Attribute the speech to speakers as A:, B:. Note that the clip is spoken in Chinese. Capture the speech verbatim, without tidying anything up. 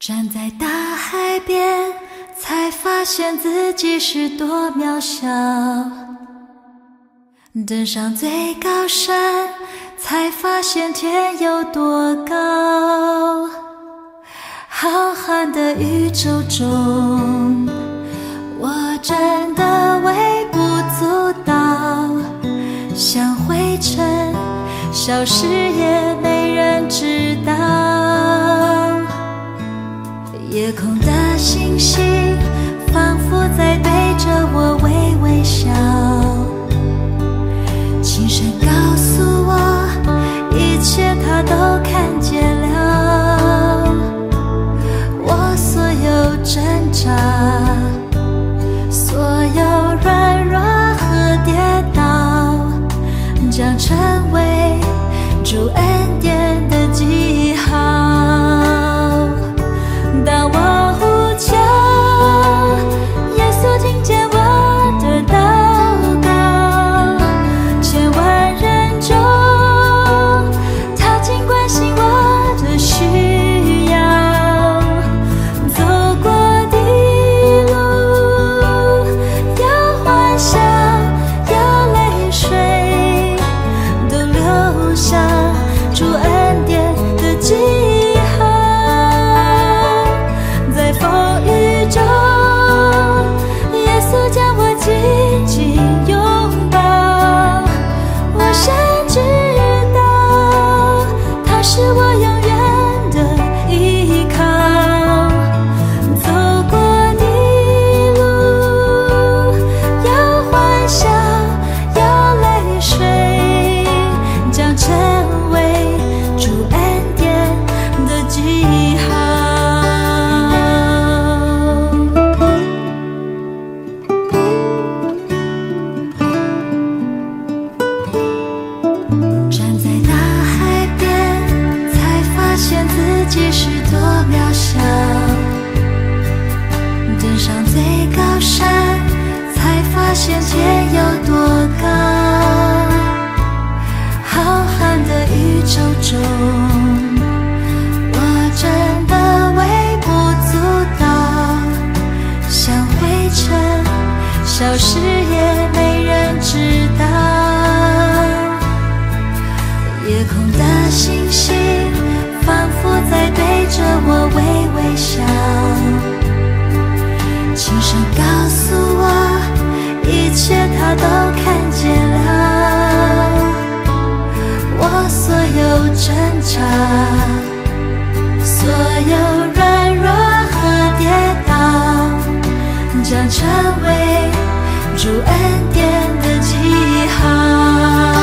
A: 站在大海边，才发现自己是多渺小。登上最高山，才发现天有多高。浩瀚的宇宙中，我真的微不足道，像灰尘消失也没人知道。夜空的星星仿佛在对着我微微笑，轻声告诉我，一切它都看见了。我所有挣扎，所有软弱和跌倒，将成为主恩典的记号。当我呼求，耶稣听见我的祷告，千万人中，他尽关心我的需要。走过的路，有欢笑，有泪水，都留下主恩典的记号。在风雨中，耶稣将我紧紧拥抱，我深知道他是我永远的依靠。走过的路，有欢笑，有泪水，将成为主恩典的记号。站在大海边，才发现自己是多渺小。登上最高山，才发现天有多高。浩瀚的宇宙中，我真的微不足道，像灰尘消失也没人知道。夜空的星星仿佛在对着我微微笑，轻声告诉我，一切他都看见了。我所有挣扎，所有软弱和跌倒，将成为主恩典的记号。